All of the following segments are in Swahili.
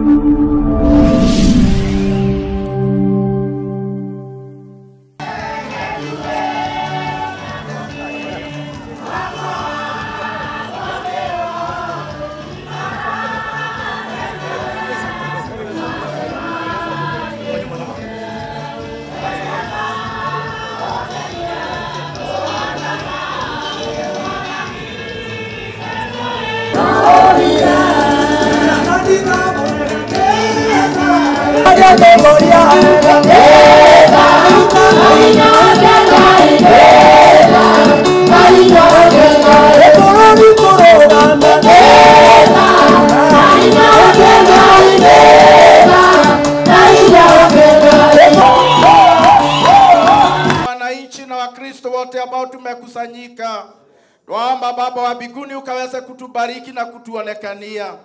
Wananchi na Wakristo wote ambao tumekusanyika, tuomba Baba wa mbinguni ukaweze kutubariki na kutuonekania.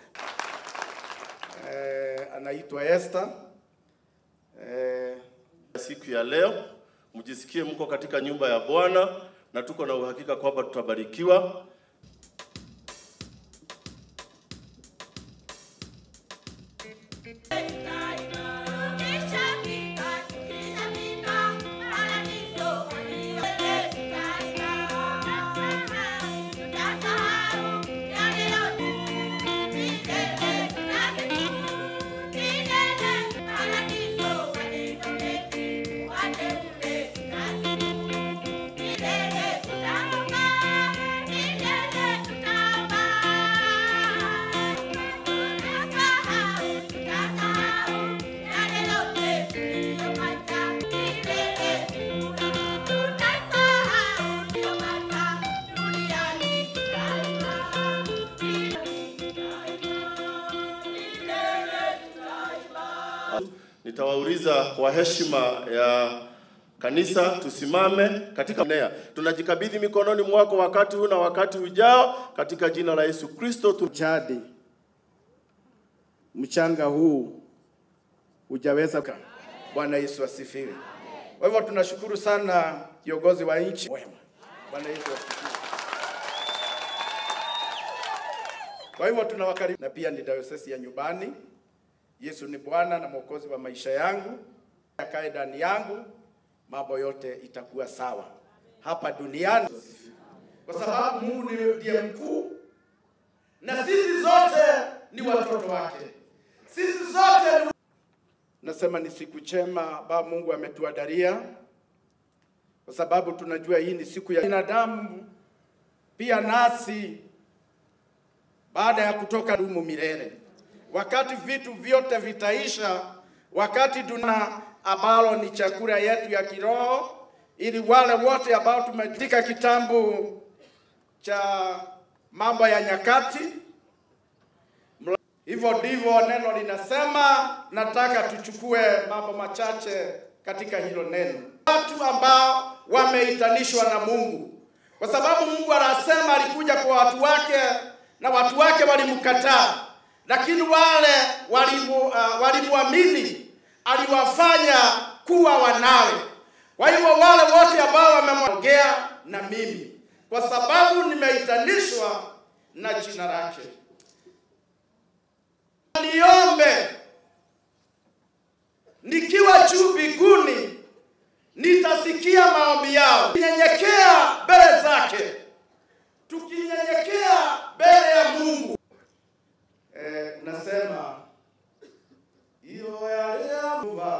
Anaitwa Esther. Siku ya leo mjisikie mko katika nyumba ya Bwana na tuko na uhakika kwamba tutabarikiwa. Nitawauliza kwa heshima ya kanisa tusimame katika nea. Tunajikabidhi mikononi mwako wakati huu na wakati ujao katika jina la Yesu Kristo. Jadi mchanga huu hujaweza. Bwana Yesu asifiwe. Kwa hivyo tunashukuru sana kiongozi wa nchi. Bwana Yesu asifiwe. Kwa hivyo tunawakaribisha, na pia ni diocese ya nyumbani. Yesu ni Bwana na Mwokozi wa maisha yangu. Akae ndani yangu, mambo yote itakuwa sawa hapa duniani, kwa sababu Mungu ndiye mkuu na sisi zote ni watoto wake. Sisi zote nasema ni siku njema Baba Mungu ametuandalia, kwa sababu tunajua hii ni siku ya binadamu. Pia nasi baada ya kutoka dumu milele, wakati vitu vyote vitaisha, wakati tuna ambalo ni chakula yetu ya kiroho, ili wale wote ambao tumeandika kitabu cha Mambo ya Nyakati, hivyo ndivyo neno linasema. Nataka tuchukue mambo machache katika hilo neno. Watu ambao wameitanishwa na Mungu, kwa sababu Mungu anasema alikuja kwa watu wake na watu wake walimkataa, lakini wale walimuamini aliwafanya kuwa wanawe. Kwa hivyo wale wote ambao wamemwongea na mimi, kwa sababu nimeitanishwa na jina lake, niombe nikiwa juu mbinguni, nitasikia maombi yao. Tunyenyekea mbele zake, tukinyenyekea mbele ya Mungu. Nasema hiyo ya Mungu.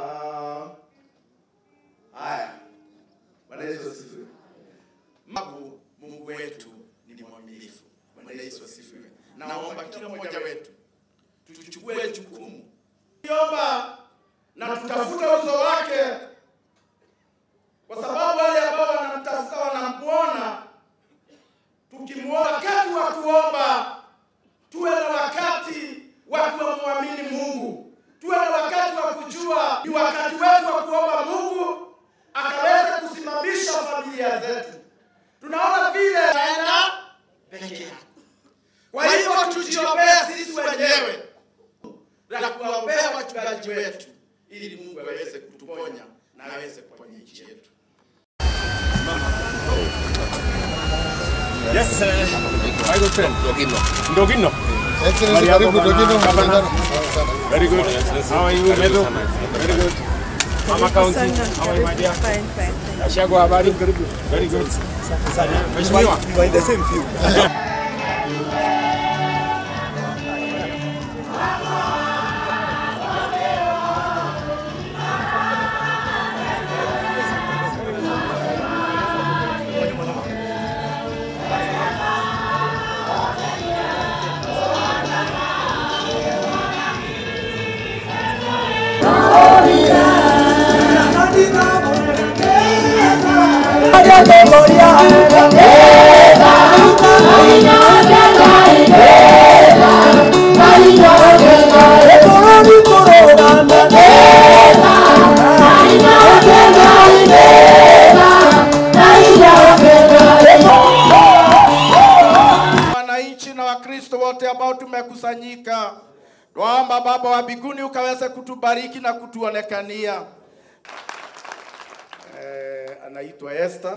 Haya, Bwana Yesu asifiwe. Mungu wetu ni mwaminifu. Bwana Yesu asifiwe. Naomba kila mmoja wetu tuchukue jukumu, niomba na tutafute uso wake, kwa sababu wale ambao wanamtafuta wanamuona. Tukimuona wakati wa kuomba, tuwe na wakati wa kumwamini Mungu, tuwe na wakati wa kujua ni wakati wetu wa kuomba Mungu akaweza kusimamisha familia zetu. Tunaona vile taenda peke yako. Kwa hivyo tujiombea sisi wenyewe na kuombea wachungaji wetu, ili Mungu aweze kutuponya na aweze kuponya nchi yetu. Yes, I go train. Ndogino. Excellency, karibu Dogino. Very good. How are you? Very good. Mama County. How are you, my dear? Fine. Ashago habari. Very good. Mheshimiwa, By the same view. Wananchi na Wakristo wote ambao tumekusanyika, tuomba Baba wa mbinguni ukaweze kutubariki na kutuonekania. Anaitwa Esther.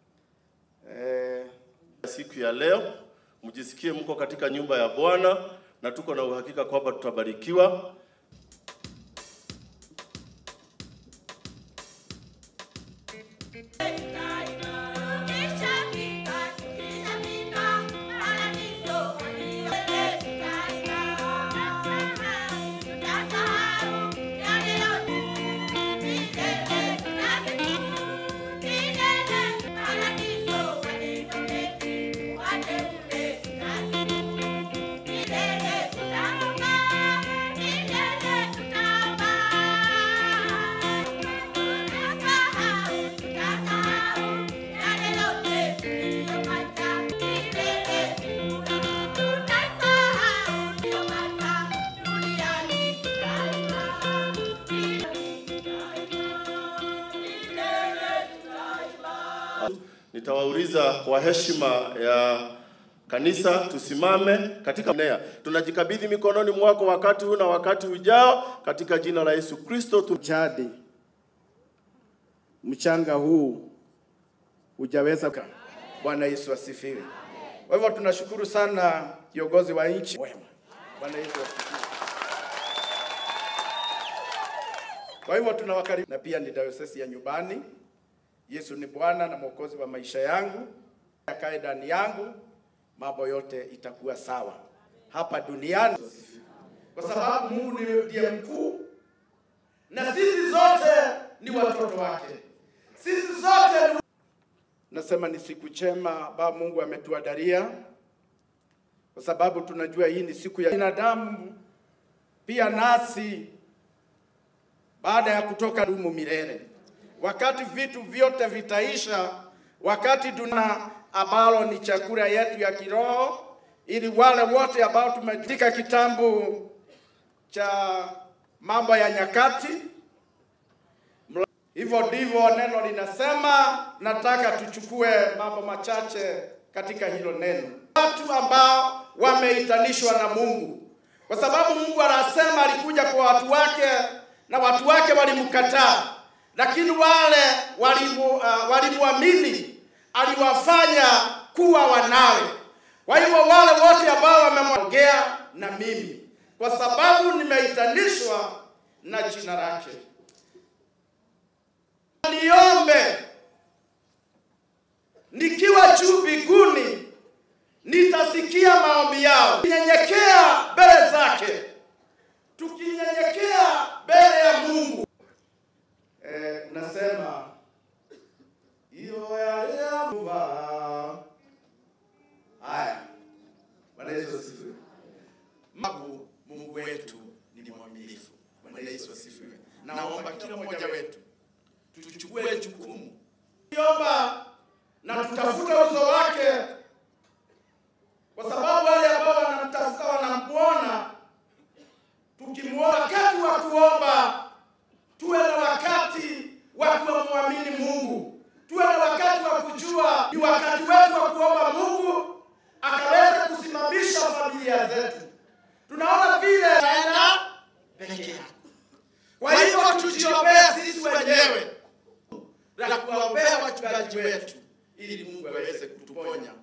Siku ya leo mjisikie mko katika nyumba ya Bwana na tuko na uhakika kwamba tutabarikiwa. Nitawauliza kwa heshima ya kanisa tusimame katika nea. Tunajikabidhi mikononi mwako wakati huu na wakati ujao katika jina la Yesu Kristo. Jadi mchanga huu hujaweza. Bwana Yesu asifiwe. Kwa hivyo tunashukuru sana kiongozi wa nchi wema. Bwana Yesu asifiwe. Kwa hivyo tunawakaribisha, na pia ni diocese ya nyumbani. Yesu ni Bwana na Mwokozi wa maisha yangu. Akae ndani yangu, mambo yote itakuwa sawa hapa duniani, kwa sababu Mungu ndiye mkuu na sisi zote ni watoto wake. Sisi zote nasema ni siku njema Baba Mungu ametuandalia, kwa sababu tunajua hii ni siku ya binadamu, pia nasi baada ya kutoka dumu milele. Wakati vitu vyote vitaisha, wakati dunia ambalo ni chakula yetu ya kiroho, ili wale wote ambao tumeandika kitabu cha Mambo ya Nyakati, hivyo ndivyo neno linasema. Nataka tuchukue mambo machache katika hilo neno. Watu ambao wameitanishwa na Mungu, kwa sababu Mungu anasema alikuja kwa watu wake na watu wake walimkataa, lakini wale walimwamini aliwafanya kuwa wanawe. Kwa hivyo wale wote ambao wamemwongea na mimi, kwa sababu nimeitanishwa na jina lake, niombe nikiwa juu mbinguni, nitasikia maombi yao. Nyenyekea mbele zake, tukinyenyekea mbele ya Mungu. Nasema hiyo ya Mungu. Haya, Bwana Yesu asifiwe. Mungu wetu ni mwaminifu. Bwana Yesu asifiwe. Naomba kila mmoja wetu tuchukue jukumu, niomba na tutafuta uso wake, kwa sababu wale ambao wanamtafuta wanamuona. Tukimuona wakati wa kuomba, tuwe na wakati wa kumwamini Mungu, tuwe na wakati wa kujua ni wakati wetu wa kuomba Mungu akaweza kusimamisha familia zetu. Tunaona vile tena peke yako. Kwa hivyo tujiombea sisi wenyewe na kuombea wachungaji wetu, ili Mungu aweze kutuponya